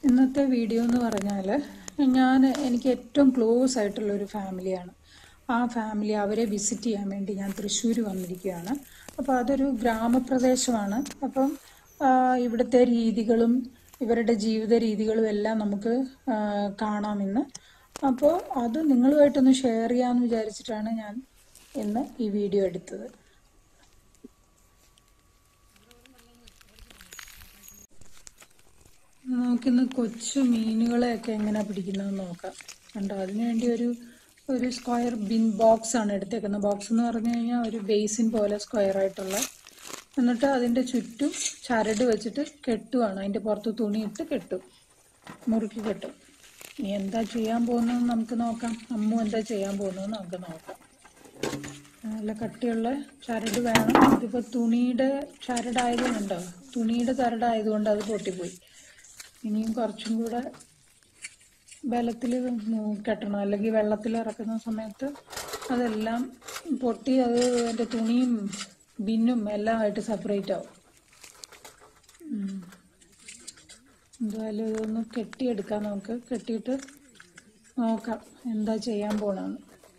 ഇന്നത്തെ വീഡിയോ എന്ന് പറഞ്ഞാൽ എനിക്ക് ഏറ്റവും ക്ലോസ് ആയിട്ടുള്ള ഒരു ഫാമിലിയാണ്. ആ ഫാമിലി അവരെ വിസിറ്റ് ചെയ്യാൻ വേണ്ടി ഞാൻ തൃശ്ശൂർ വന്നിരിക്കുകയാണ്. അപ്പോൾ അതൊരു ഗ്രാമപ്രദേശമാണ്. അപ്പം ഇവിടുത്തെ രീതികളും ഇവരുടെ ജീവിത രീതികളും എല്ലാം നമുക്ക് കാണാമെന്ന്. അപ്പോൾ അത് നിങ്ങളുമായിട്ടൊന്ന് ഷെയർ ചെയ്യാമെന്ന് വിചാരിച്ചിട്ടാണ് ഞാൻ ഇന്ന് ഈ വീഡിയോ എടുത്തത്. നമുക്കിന്ന് കൊച്ചു മീനുകളെയൊക്കെ എങ്ങനെയാണ് പിടിക്കുന്നതെന്ന് നോക്കാം. കണ്ടോ, അതിനുവേണ്ടി ഒരു സ്ക്വയർ ബിൻ ബോക്സ് ആണ് എടുത്തേക്കുന്നത്. ബോക്സ് എന്ന് പറഞ്ഞു കഴിഞ്ഞാൽ ഒരു ബേസിൻ പോലെ സ്ക്വയർ ആയിട്ടുള്ള, എന്നിട്ട് അതിൻ്റെ ചുറ്റും ചരട് വെച്ചിട്ട് കെട്ടുവാണ്. അതിൻ്റെ പുറത്ത് തുണിയിട്ട് കെട്ടും, മുറുക്കി കെട്ടും. ഇനി എന്താ ചെയ്യാൻ പോകുന്നതെന്ന് നമുക്ക് നോക്കാം. അമ്മു എന്താ ചെയ്യാൻ പോകുന്നതെന്ന് നമുക്ക് നോക്കാം. നല്ല കട്ടിയുള്ള ചരട് വേണം. ഇതിപ്പോൾ തുണിയുടെ ചരടായതുകൊണ്ടോ, തുണിയുടെ ചരടായതുകൊണ്ട് അത് പൊട്ടിപ്പോയി. ഇനിയും കുറച്ചും കൂടെ ബലത്തിൽ കെട്ടണം, അല്ലെങ്കിൽ വെള്ളത്തിൽ ഇറക്കുന്ന സമയത്ത് അതെല്ലാം പൊട്ടി അത് എൻ്റെ തുണിയും ബിന്നും എല്ലാം ആയിട്ട് സെപ്പറേറ്റ് ആവും. എന്തായാലും ഇതൊന്ന് കെട്ടിയെടുക്കാം. നമുക്ക് കെട്ടിയിട്ട് നോക്കാം എന്താ ചെയ്യാൻ പോണെന്ന്.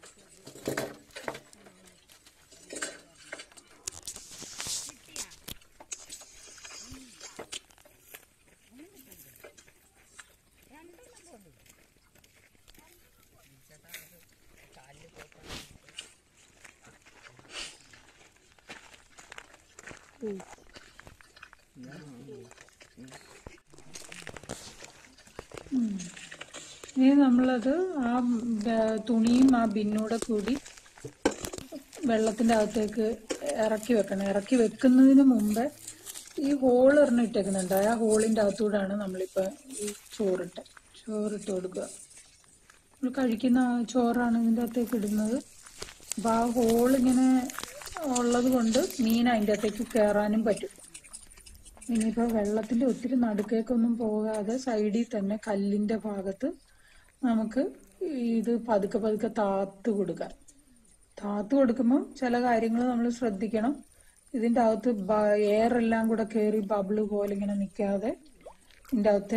ഇനി നമ്മളത് ആ തുണിയും ആ ബിന്നൂടെ കൂടി വെള്ളത്തിൻ്റെ അകത്തേക്ക് ഇറക്കി വെക്കണം. ഇറക്കി വെക്കുന്നതിന് മുമ്പ് ഈ ഹോൾ ഒരെണ്ണം ഇട്ടേക്കുന്നുണ്ട്. ആ ഹോളിൻ്റെ അകത്തൂടാണ് നമ്മളിപ്പോൾ ഈ ചോറിട്ട് കൊടുക്കുക. നമ്മൾ കഴിക്കുന്ന ചോറാണ് ഇതിൻ്റെ അകത്തേക്ക് ഇടുന്നത്. അപ്പോൾ ആ ഹോളിങ്ങനെ ഉള്ളത് കൊണ്ട് മീൻ അതിൻ്റെ അകത്തേക്ക് കയറാനും പറ്റും. ഇനിയിപ്പോൾ വെള്ളത്തിൻ്റെ ഒത്തിരി നടുക്കേക്കൊന്നും പോകാതെ സൈഡിൽ തന്നെ കല്ലിൻ്റെ ഭാഗത്ത് നമുക്ക് ഇത് പതുക്കെ പതുക്കെ താത്ത് കൊടുക്കാം. താത്ത് കൊടുക്കുമ്പോൾ ചില കാര്യങ്ങൾ നമ്മൾ ശ്രദ്ധിക്കണം. ഇതിൻ്റെ അകത്ത് എയറെല്ലാം കൂടെ കയറി ബബിള് പോലെ ഇങ്ങനെ നിൽക്കാതെ ഇതിൻ്റെ അകത്തെ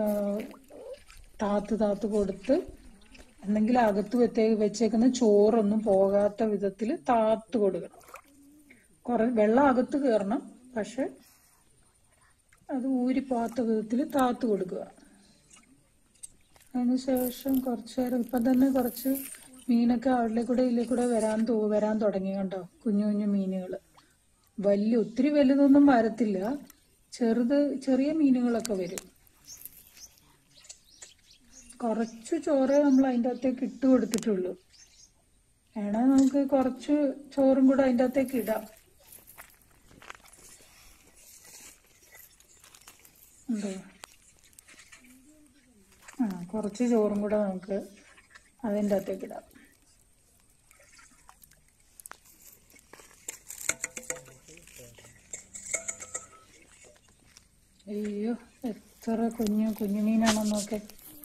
താത്ത് കൊടുത്ത് എന്തെങ്കിലും അകത്ത് വെച്ചേക്കുന്ന ചോറൊന്നും പോകാത്ത വിധത്തിൽ താത്ത് കൊടുക്കണം. വെള്ളം അകത്ത് കയറണം, പക്ഷെ അത് ഊരിപ്പോകാത്ത വിധത്തിൽ താത്ത് കൊടുക്കുക. അതിനുശേഷം കുറച്ച് നേരം, ഇപ്പം തന്നെ കുറച്ച് മീനൊക്കെ അവിടെ കൂടെ ഇതിലെ കൂടെ വരാൻ തുടങ്ങി. കണ്ടോ, കുഞ്ഞു കുഞ്ഞു മീനുകൾ. ഒത്തിരി വലുതൊന്നും വരത്തില്ല, ചെറിയ മീനുകളൊക്കെ വരും. കുറച്ച് ചോറേ നമ്മൾ അതിൻ്റെ അകത്തേക്ക് ഇട്ട് കൊടുത്തിട്ടുള്ളൂ. വേണേൽ നമുക്ക് കുറച്ച് ചോറും കൂടെ അതിൻ്റെ അകത്തേക്ക് ഇടാം. ഉണ്ടോ? കുറച്ച് ചോറും കൂടെ നമുക്ക് അതിൻ്റെ അകത്തേക്ക് ഇടാം. അയ്യോ, എത്ര കുഞ്ഞു മീനാണെന്നൊക്കെ.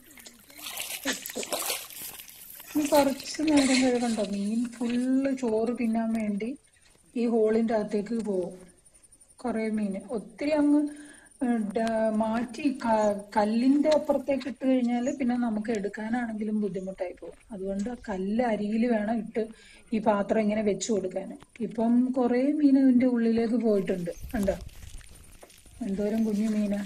കുറച്ച് നേരം കഴുകണ്ടോ, മീൻ ഫുള്ള് ചോറ് തിന്നാൻ വേണ്ടി ഈ ഹോളിൻ്റെ അകത്തേക്ക് പോകും. കുറേ മീൻ ഒത്തിരി അങ്ങ് മാറ്റി കല്ലിൻ്റെ അപ്പുറത്തേക്ക് ഇട്ട് കഴിഞ്ഞാൽ പിന്നെ നമുക്ക് എടുക്കാനാണെങ്കിലും ബുദ്ധിമുട്ടായി പോകും. അതുകൊണ്ട് കല്ല് അരിയിൽ വേണം ഇട്ട് ഈ പാത്രം ഇങ്ങനെ വെച്ച് കൊടുക്കാൻ. ഇപ്പം കുറേ മീൻ ഇതിൻ്റെ ഉള്ളിലേക്ക് പോയിട്ടുണ്ട്. കണ്ടോ, എന്തോരം കുഞ്ഞു മീനാ.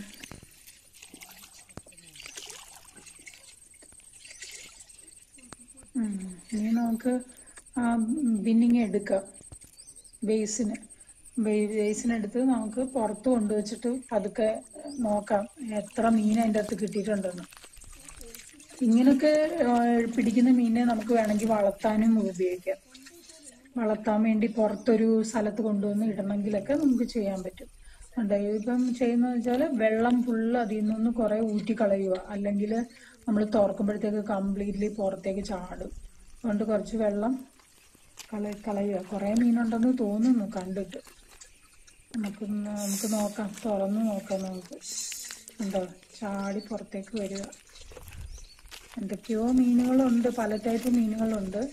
ഇനി നമുക്ക് ആ ബിന്നിങ് എടുക്കാം. ബേസിനെടുത്ത് നമുക്ക് പുറത്ത് കൊണ്ടുവച്ചിട്ട് പതുക്കെ നോക്കാം എത്ര മീൻ അതിൻ്റെ അകത്ത് കിട്ടിയിട്ടുണ്ടെന്ന്. ഇങ്ങനൊക്കെ പിടിക്കുന്ന മീനെ നമുക്ക് വേണമെങ്കിൽ വളർത്താനും ഉപയോഗിക്കാം. വളർത്താൻ വേണ്ടി പുറത്തൊരു സ്ഥലത്ത് കൊണ്ടുവന്ന് ഇടണമെങ്കിലൊക്കെ നമുക്ക് ചെയ്യാൻ പറ്റും. ഇപ്പം ചെയ്യുന്നത് വെച്ചാൽ വെള്ളം ഫുള്ള് അതിൽ നിന്ന് കുറേ ഊറ്റിക്കളയുക, അല്ലെങ്കിൽ നമ്മൾ തുറക്കുമ്പോഴത്തേക്ക് കംപ്ലീറ്റ്ലി പുറത്തേക്ക് ചാടും. അതുകൊണ്ട് കുറച്ച് വെള്ളം കളയുക. കുറേ മീനുണ്ടെന്ന് തോന്നുന്നു കണ്ടിട്ട്. നമുക്ക് നോക്കാം, തുറന്ന് നോക്കാം. നമുക്ക് ഉണ്ടോ, ചാടി പുറത്തേക്ക് വരിക. എന്തൊക്കെയോ മീനുകളുണ്ട്, പല ടൈപ്പ് മീനുകളുണ്ട്.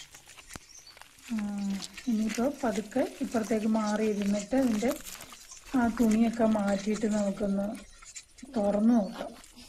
ഇനിയിപ്പോൾ പതുക്കെ ഇപ്പുറത്തേക്ക് മാറി ഇരുന്നിട്ട് ഇതിൻ്റെ ആ തുണിയൊക്കെ മാറ്റിയിട്ട് നമുക്കൊന്ന് തുറന്നു നോക്കാം.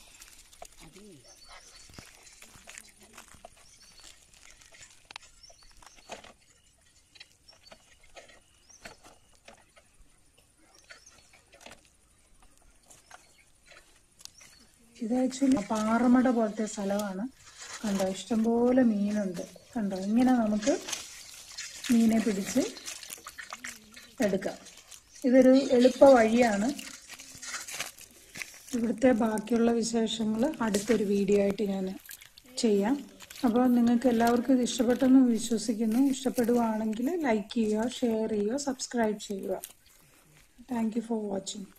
ഇത് ആക്ച്വലി പാറമട പോലത്തെ സ്ഥലമാണ്. കണ്ടോ, ഇഷ്ടംപോലെ മീനുണ്ട്. കണ്ടോ, ഇങ്ങനെ നമുക്ക് മീനെ പിടിച്ച് എടുക്കാം. ഇതൊരു എളുപ്പ വഴിയാണ്. ഇവിടുത്തെ ബാക്കിയുള്ള വിശേഷങ്ങൾ അടുത്തൊരു വീഡിയോ ആയിട്ട് ഞാൻ ചെയ്യാം. അപ്പോൾ നിങ്ങൾക്ക് എല്ലാവർക്കും ഇത് ഇഷ്ടപ്പെട്ടെന്ന് വിശ്വസിക്കുന്നു. ഇഷ്ടപ്പെടുവാണെങ്കിൽ ലൈക്ക് ചെയ്യുക, ഷെയർ ചെയ്യുക, സബ്സ്ക്രൈബ് ചെയ്യുക. Thank you for watching.